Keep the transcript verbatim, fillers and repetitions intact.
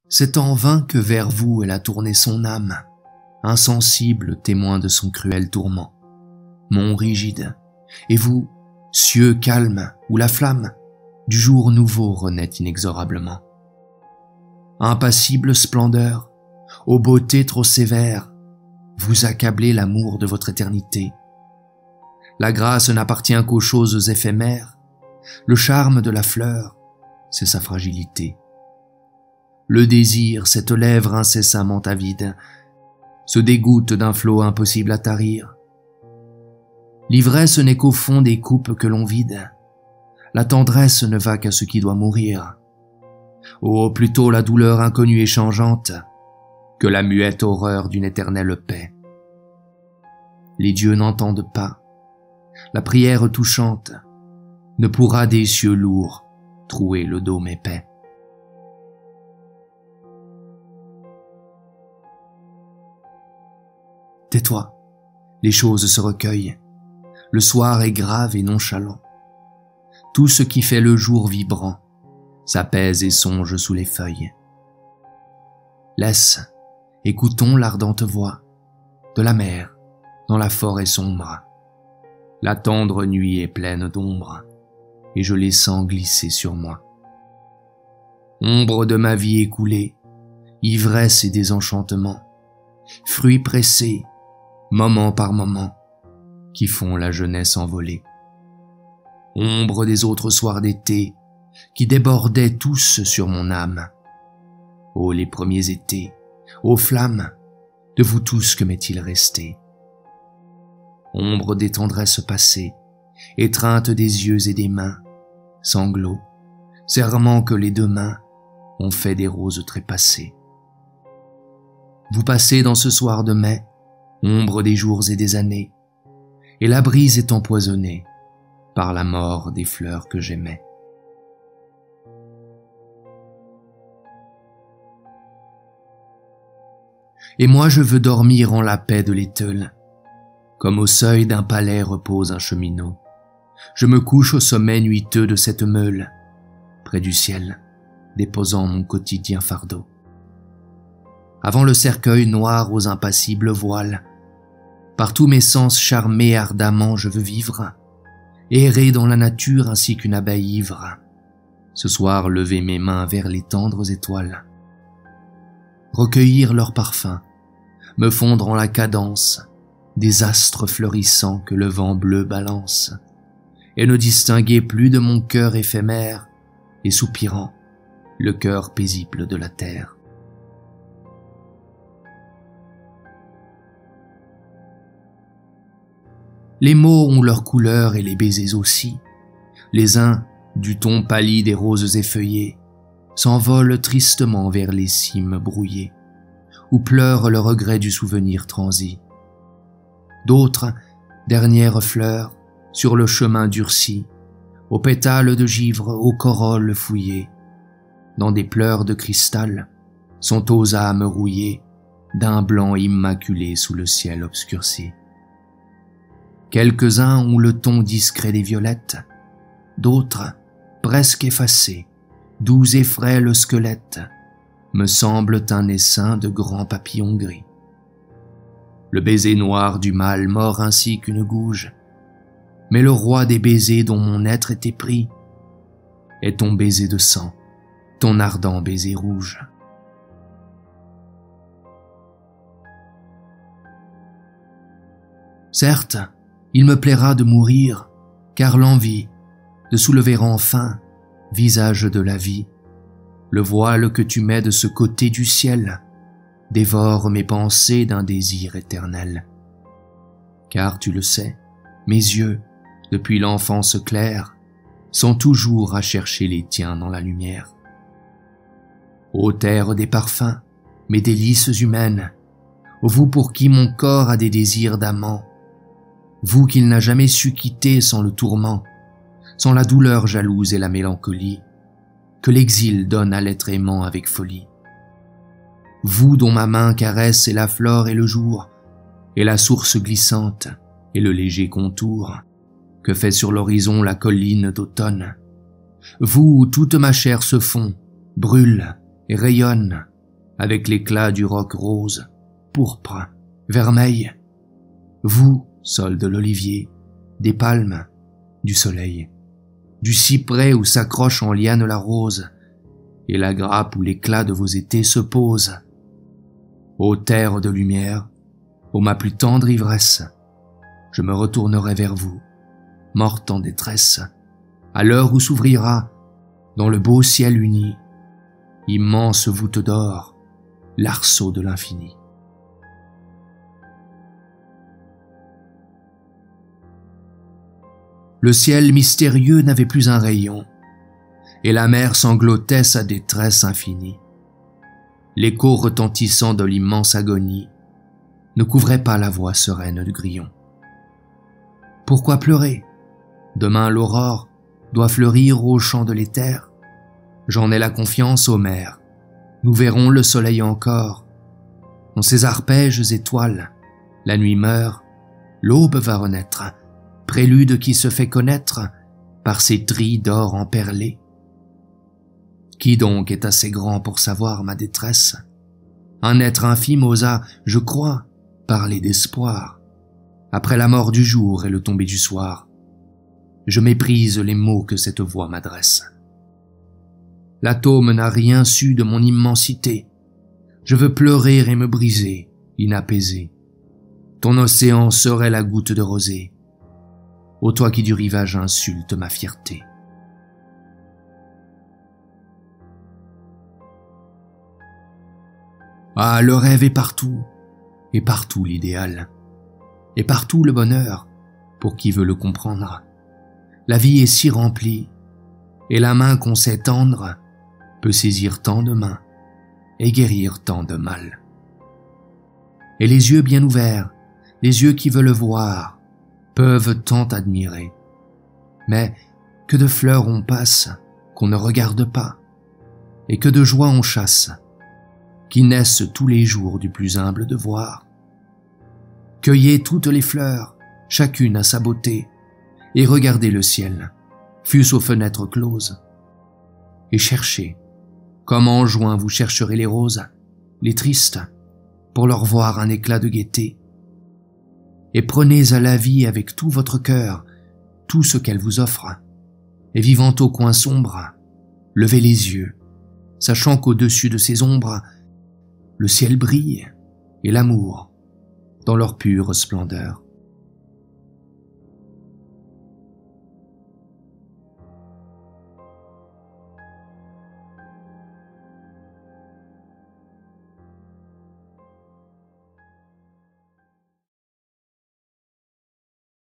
C'est en vain que vers vous elle a tourné son âme, insensible témoin de son cruel tourment. Mont rigide, et vous, cieux calmes où la flamme du jour nouveau renaît inexorablement. Impassible splendeur, aux beautés trop sévères, vous accablez l'amour de votre éternité. La grâce n'appartient qu'aux choses éphémères, le charme de la fleur, c'est sa fragilité. Le désir, cette lèvre incessamment avide, se dégoûte d'un flot impossible à tarir. L'ivresse n'est qu'au fond des coupes que l'on vide, la tendresse ne va qu'à ce qui doit mourir. Oh, plutôt la douleur inconnue et changeante que la muette horreur d'une éternelle paix. Les dieux n'entendent pas, la prière touchante ne pourra des cieux lourds trouer le dôme épais. Tais-toi, les choses se recueillent, le soir est grave et nonchalant. Tout ce qui fait le jour vibrant s'apaise et songe sous les feuilles. Laisse, écoutons l'ardente voix de la mer dans la forêt sombre. La tendre nuit est pleine d'ombre, et je les sens glisser sur moi. Ombre de ma vie écoulée, ivresse et désenchantement, fruits pressés, moment par moment, qui font la jeunesse envolée. Ombre des autres soirs d'été, qui débordaient tous sur mon âme. Ô les premiers étés, ô flammes, de vous tous que m'est-il resté? Ombre des tendresses passées, étreinte des yeux et des mains, sanglots, serments que les deux mains ont fait des roses trépassées. Vous passez dans ce soir de mai, ombre des jours et des années, et la brise est empoisonnée par la mort des fleurs que j'aimais. Et moi je veux dormir en la paix de l'éteule, comme au seuil d'un palais repose un cheminot. Je me couche au sommet nuiteux de cette meule, près du ciel, déposant mon quotidien fardeau. Avant le cercueil noir aux impassibles voiles, par tous mes sens charmés ardemment je veux vivre, errer dans la nature ainsi qu'une abeille ivre, ce soir lever mes mains vers les tendres étoiles, recueillir leur parfum, me fondre en la cadence des astres fleurissants que le vent bleu balance, et ne distinguer plus de mon cœur éphémère et soupirant le cœur paisible de la terre. Les mots ont leur couleur et les baisers aussi, les uns, du ton pâli des roses effeuillées, s'envolent tristement vers les cimes brouillées, où pleure le regret du souvenir transi. D'autres, dernières fleurs, sur le chemin durci, aux pétales de givre, aux corolles fouillées, dans des pleurs de cristal, sont aux âmes rouillées d'un blanc immaculé sous le ciel obscurci. Quelques-uns ont le ton discret des violettes, d'autres, presque effacés, doux et frais le squelette, me semblent un essaim de grands papillons gris. Le baiser noir du mal mord ainsi qu'une gouge, mais le roi des baisers dont mon être est épris est ton baiser de sang, ton ardent baiser rouge. Certes, il me plaira de mourir, car l'envie de soulever enfin, visage de la vie, le voile que tu mets de ce côté du ciel, dévore mes pensées d'un désir éternel. Car tu le sais, mes yeux, depuis l'enfance claire, sont toujours à chercher les tiens dans la lumière. Ô terre des parfums, mes délices humaines, vous pour qui mon corps a des désirs d'amant, vous qu'il n'a jamais su quitter sans le tourment, sans la douleur jalouse et la mélancolie, que l'exil donne à l'être aimant avec folie. Vous dont ma main caresse et la flore et le jour, et la source glissante et le léger contour que fait sur l'horizon la colline d'automne. Vous où toute ma chair se fond, brûle et rayonne avec l'éclat du roc rose, pourpre, vermeil. Vous, sol de l'olivier, des palmes, du soleil, du cyprès où s'accroche en liane la rose, et la grappe où l'éclat de vos étés se pose. Ô terre de lumière, ô ma plus tendre ivresse, je me retournerai vers vous, morte en détresse, à l'heure où s'ouvrira, dans le beau ciel uni, immense voûte d'or, l'arceau de l'infini. Le ciel mystérieux n'avait plus un rayon, et la mer sanglotait sa détresse infinie. L'écho retentissant de l'immense agonie ne couvrait pas la voix sereine du grillon. Pourquoi pleurer? Demain l'aurore doit fleurir au champ de l'éther. J'en ai la confiance, ô mer, nous verrons le soleil encore. Dans ces arpèges étoiles, la nuit meurt, l'aube va renaître, prélude qui se fait connaître par ses trilles d'or emperlés. Qui donc est assez grand pour savoir ma détresse? Un être infime osa, je crois, parler d'espoir. Après la mort du jour et le tomber du soir, je méprise les mots que cette voix m'adresse. L'atome n'a rien su de mon immensité. Je veux pleurer et me briser, inapaisé. Ton océan serait la goutte de rosée. Ô toi qui du rivage insulte ma fierté. Ah, le rêve est partout, et partout l'idéal, et partout le bonheur, pour qui veut le comprendre. La vie est si remplie, et la main qu'on sait tendre peut saisir tant de mains et guérir tant de mal. Et les yeux bien ouverts, les yeux qui veulent voir, peuvent tant admirer. Mais que de fleurs on passe qu'on ne regarde pas, et que de joie on chasse, qui naissent tous les jours du plus humble devoir. Cueillez toutes les fleurs, chacune à sa beauté, et regardez le ciel, fût-ce aux fenêtres closes, et cherchez, comme en juin vous chercherez les roses, les tristes, pour leur voir un éclat de gaieté. Et prenez à la vie avec tout votre cœur tout ce qu'elle vous offre, et vivant au coin sombre, levez les yeux, sachant qu'au-dessus de ces ombres, le ciel brille et l'amour dans leur pure splendeur.